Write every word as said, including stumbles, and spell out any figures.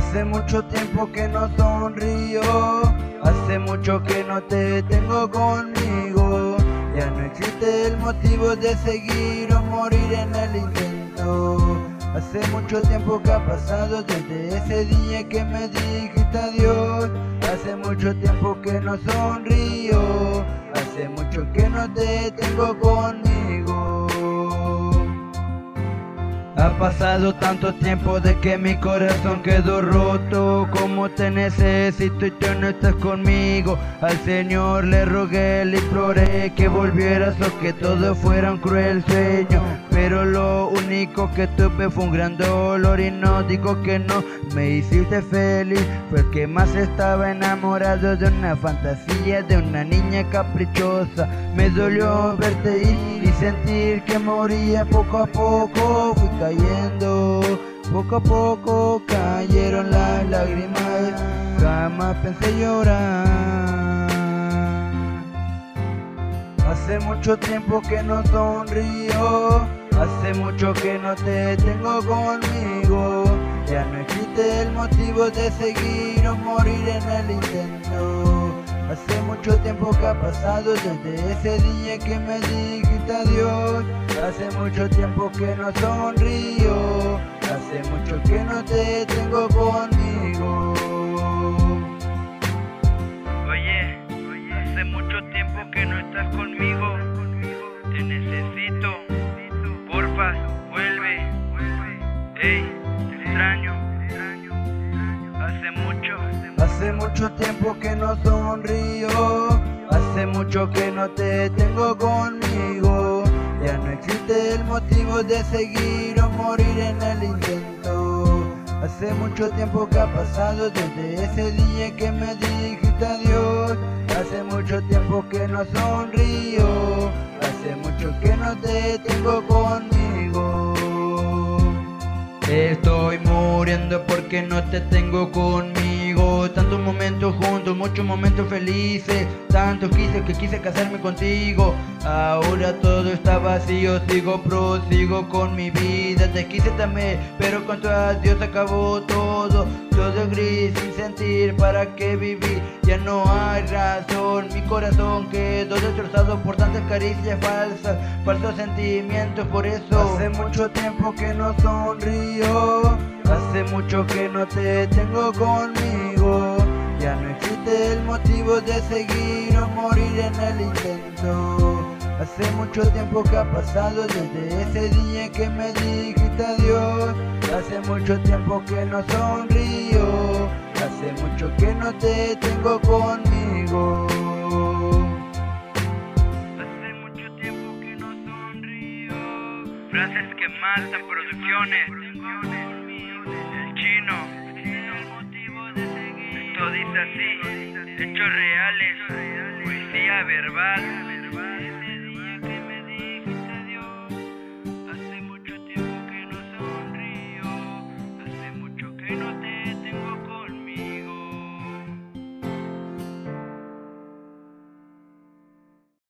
Hace mucho tiempo que no sonrío, hace mucho que no te tengo conmigo. Ya no existe el motivo de seguir o morir en el intento. Hace mucho tiempo que ha pasado desde ese día que me dijiste adiós. Hace mucho tiempo que no sonrío, hace mucho que no te tengo conmigo. Ha pasado tanto tiempo de que mi corazón quedó roto. Como te necesito y tú no estás conmigo. Al Señor le rogué, le imploré que volvieras o que todo fuera un cruel sueño. Pero lo único que tuve fue un gran dolor y no digo que no me hiciste feliz. Fue el que más estaba enamorado de una fantasía, de una niña caprichosa. Me dolió verte ir y sentir que moría poco a poco. Fui cayendo, poco a poco cayeron las lágrimas. Jamás pensé llorar. Hace mucho tiempo que no sonrío, hace mucho que no te tengo conmigo. Ya no existe el motivo de seguir o morir en el intento. Hace mucho tiempo que ha pasado desde ese día que me dijiste adiós. Hace mucho tiempo que no sonrío, hace mucho que no te tengo conmigo. Oye, hace mucho tiempo que no estás conmigo. Te necesito, porfa, vuelve. Ey, te extraño. Hace mucho. Hace mucho tiempo que no sonrío, hace mucho que no te tengo conmigo. Ya no existe el motivo de seguir o morir en el intento. Hace mucho tiempo que ha pasado desde ese día que me dijiste adiós. Hace mucho tiempo que no sonrío, hace mucho que no te tengo conmigo. Estoy muriendo porque no te tengo conmigo. Tantos momentos juntos, muchos momentos felices. Tanto quise que quise casarme contigo. Ahora todo está vacío, sigo prosigo con mi vida. Te quise también, pero con tu adiós acabó todo. Todo es gris, sin sentir para qué vivir. Ya no hay razón, mi corazón quedó destrozado por tantas caricias falsas, falsos sentimientos, por eso. Hace mucho tiempo que no sonrío, hace mucho que no te tengo conmigo. Ya no existe el motivo de seguir o morir en el intento. Hace mucho tiempo que ha pasado desde ese día que me dijiste adiós. Hace mucho tiempo que no sonrío, hace mucho que no te tengo conmigo. Hace mucho tiempo que no sonrío. Frases que matan producciones. El chino. Esto dice así. Hechos reales. Poesía verbal.